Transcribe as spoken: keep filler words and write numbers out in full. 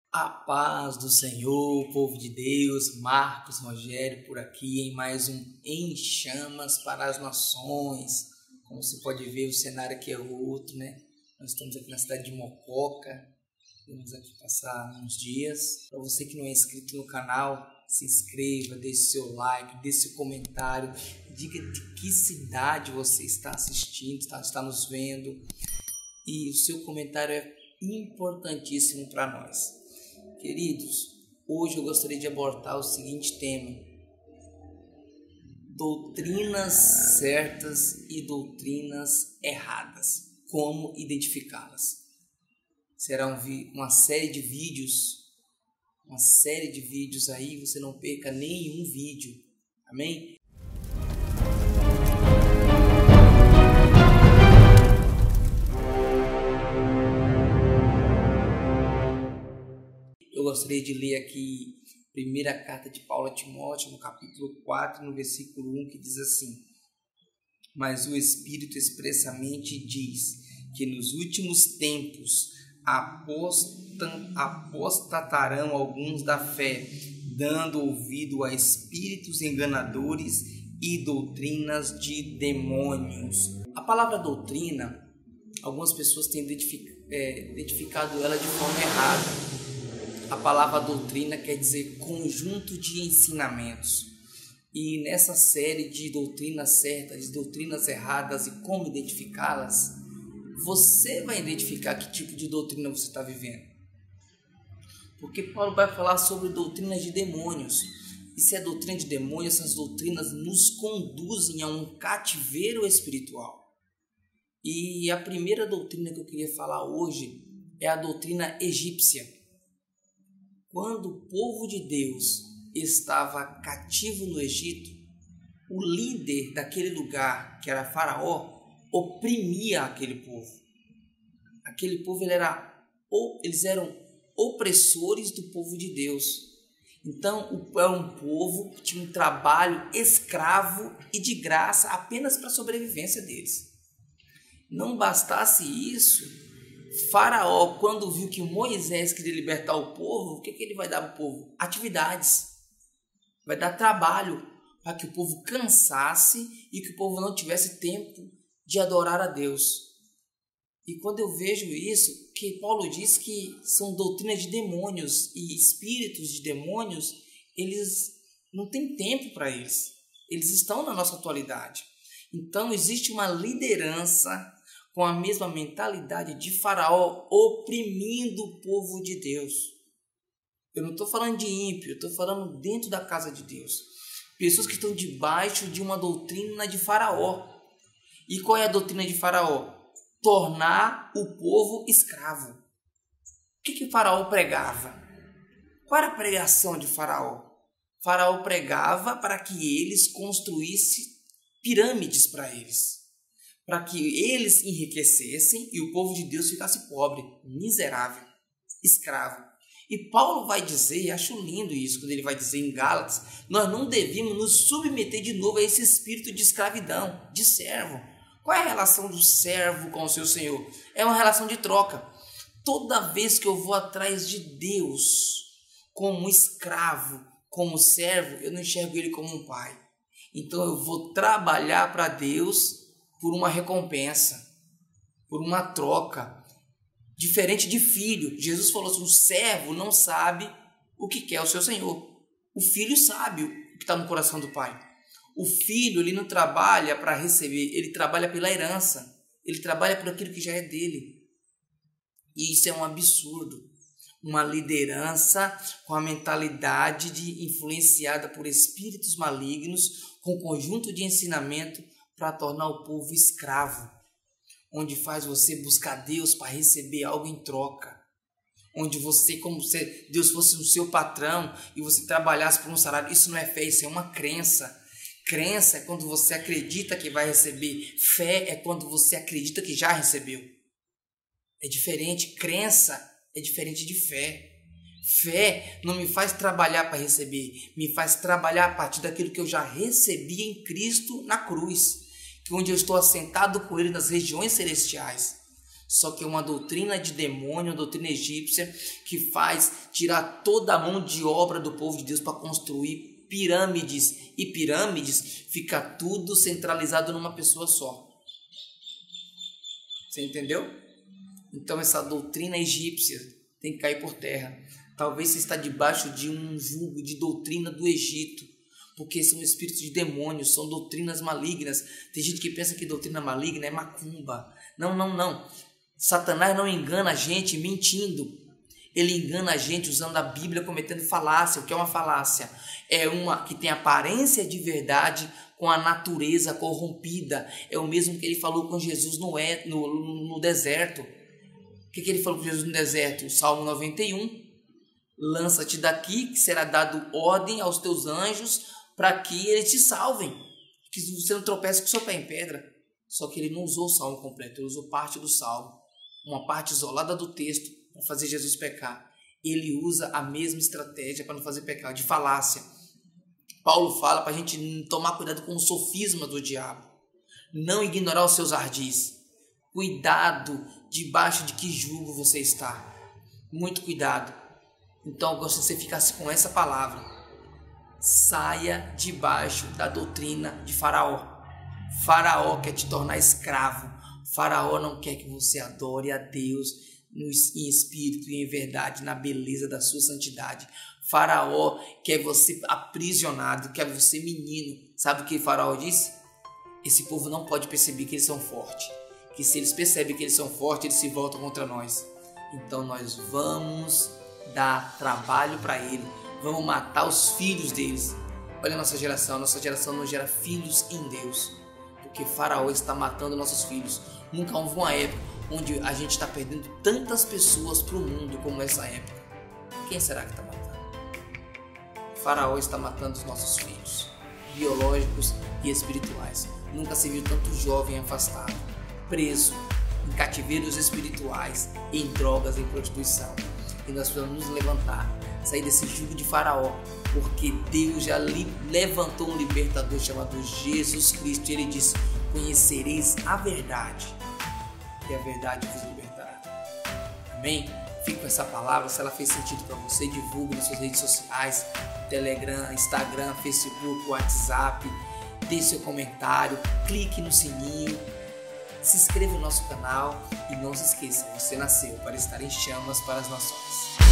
A paz do Senhor, povo de Deus, Marcos Rogério por aqui em mais um Em Chamas para as Nações. Como você pode ver, o cenário aqui é outro, né? Nós estamos aqui na cidade de Mococa, vamos aqui passar uns dias. Para você que não é inscrito no canal, se inscreva, deixe seu like, deixe seu comentário, diga de que cidade você está assistindo, está, está nos vendo. E o seu comentário é importantíssimo para nós. Queridos, hoje eu gostaria de abordar o seguinte tema: doutrinas certas e doutrinas erradas. Como identificá-las? Será um vi- uma série de vídeos, uma série de vídeos aí, você não perca nenhum vídeo, amém? Eu gostaria de ler aqui a primeira carta de Paulo a Timóteo, no capítulo quatro, no versículo um, que diz assim: mas o Espírito expressamente diz que nos últimos tempos apostam, apostatarão alguns da fé, dando ouvido a espíritos enganadores e doutrinas de demônios. A palavra doutrina, algumas pessoas têm identific, é, identificado ela de forma errada. A palavra doutrina quer dizer conjunto de ensinamentos. E nessa série de doutrinas certas, de doutrinas erradas e como identificá-las, você vai identificar que tipo de doutrina você está vivendo. Porque Paulo vai falar sobre doutrinas de demônios. E se é doutrina de demônios, essas doutrinas nos conduzem a um cativeiro espiritual. E a primeira doutrina que eu queria falar hoje é a doutrina egípcia. Quando o povo de Deus estava cativo no Egito, o líder daquele lugar, que era Faraó, oprimia aquele povo. Aquele povo ele era, eles eram opressores do povo de Deus. Então, era um povo que tinha um trabalho escravo e de graça apenas para a sobrevivência deles. Não bastasse isso, Faraó, quando viu que Moisés queria libertar o povo, o que, que ele vai dar para o povo? Atividades. Vai dar trabalho para que o povo cansasse e que o povo não tivesse tempo de adorar a Deus. E quando eu vejo isso, que Paulo diz que são doutrinas de demônios e espíritos de demônios, eles não têm tempo para eles. Eles estão na nossa atualidade. Então existe uma liderança com a mesma mentalidade de Faraó, oprimindo o povo de Deus. Eu não estou falando de ímpio, eu estou falando dentro da casa de Deus. Pessoas que estão debaixo de uma doutrina de Faraó. E qual é a doutrina de Faraó? Tornar o povo escravo. O que que Faraó pregava? Qual era a pregação de Faraó? Faraó pregava para que eles construíssem pirâmides para eles. Para que eles enriquecessem e o povo de Deus ficasse pobre, miserável, escravo. E Paulo vai dizer, acho lindo isso, quando ele vai dizer em Gálatas, nós não devemos nos submeter de novo a esse espírito de escravidão, de servo. Qual é a relação do servo com o seu senhor? É uma relação de troca. Toda vez que eu vou atrás de Deus como escravo, como servo, eu não enxergo ele como um pai. Então eu vou trabalhar para Deus por uma recompensa, por uma troca, diferente de filho. Jesus falou assim: o servo não sabe o que quer o seu senhor. O filho sabe o que está no coração do pai. O filho, ele não trabalha para receber, ele trabalha pela herança, ele trabalha por aquilo que já é dele. E isso é um absurdo. Uma liderança com a mentalidade de influenciada por espíritos malignos, com um conjunto de ensinamento para tornar o povo escravo, onde faz você buscar Deus para receber algo em troca, onde você, como se Deus fosse o seu patrão e você trabalhasse por um salário. Isso não é fé, isso é uma crença. Crença é quando você acredita que vai receber, fé é quando você acredita que já recebeu. É diferente, crença é diferente de fé. Fé não me faz trabalhar para receber, me faz trabalhar a partir daquilo que eu já recebi em Cristo na cruz, onde eu estou assentado com Ele nas regiões celestiais. Só que é uma doutrina de demônio, uma doutrina egípcia que faz tirar toda a mão de obra do povo de Deus para construir pirâmides. E pirâmides fica tudo centralizado numa pessoa só. Você entendeu? Então essa doutrina egípcia tem que cair por terra. Talvez você está debaixo de um jugo de doutrina do Egito, porque são espíritos de demônios, são doutrinas malignas. Tem gente que pensa que doutrina maligna é macumba. Não, não, não. Satanás não engana a gente mentindo. Ele engana a gente usando a Bíblia, cometendo falácia. O que é uma falácia? É uma que tem aparência de verdade com a natureza corrompida. É o mesmo que ele falou com Jesus no, no, no deserto. O que, que ele falou com Jesus no deserto? O Salmo noventa e um. Lança-te daqui, que será dado ordem aos teus anjos para que eles te salvem. Que você não tropece com o seu pé em pedra. Só que ele não usou o salmo completo, ele usou parte do salmo. Uma parte isolada do texto para fazer Jesus pecar. Ele usa a mesma estratégia para não fazer pecar, de falácia. Paulo fala para a gente tomar cuidado com o sofisma do diabo. Não ignorar os seus ardis. Cuidado debaixo de que jugo você está. Muito cuidado. Então eu gosto que você ficasse com essa palavra. Saia debaixo da doutrina de Faraó. Faraó quer te tornar escravo. Faraó não quer que você adore a Deus em espírito e em verdade, na beleza da sua santidade. Faraó quer você aprisionado, quer você menino. Sabe o que Faraó disse? Esse povo não pode perceber que eles são fortes. Que se eles percebem que eles são fortes, eles se voltam contra nós. Então nós vamos dar trabalho para ele. Vamos matar os filhos deles. Olha a nossa geração. A nossa geração não gera filhos em Deus. Porque Faraó está matando nossos filhos. Nunca houve uma época onde a gente está perdendo tantas pessoas para o mundo como essa época. Quem será que está matando? Faraó está matando os nossos filhos, biológicos e espirituais. Nunca se viu tanto jovem afastado, preso, em cativeiros espirituais, em drogas, em prostituição. E nós precisamos nos levantar, sair desse jugo de Faraó, porque Deus já levantou um libertador chamado Jesus Cristo. E ele disse: conhecereis a verdade, e a verdade vos libertará. Amém? Fique com essa palavra. Se ela fez sentido para você, divulgue nas suas redes sociais, Telegram, Instagram, Facebook, WhatsApp. Deixe seu comentário, clique no sininho, se inscreva no nosso canal e não se esqueça, você nasceu para estar em chamas para as nações.